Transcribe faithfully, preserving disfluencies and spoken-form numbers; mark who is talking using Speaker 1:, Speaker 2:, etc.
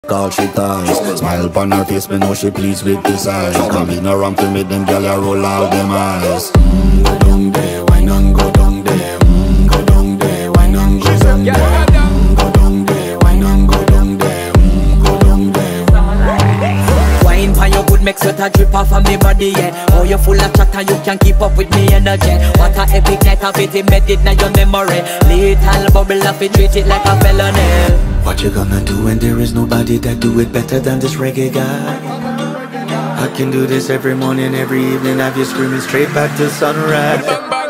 Speaker 1: Call she ties. Smile upon her face, me know she pleased with this eyes. Come in around to me, them gyal a roll out them eyes. Mm, go down there, why not go down there? Mm, go down there, why not go down there? Mm, go down there, why not go down there? Mm, go down there.
Speaker 2: Wine pan your good make sweat a drip off of me body, yeah. Oh, you full of chatter, you can keep up with me energy. What a epic night of it, embedded now your memory. Little bubble of it, treat it like a felony.
Speaker 1: What you gonna do when there is nobody that do it better than this reggae guy? I can do this every morning, every evening, have you screaming straight back to sunrise.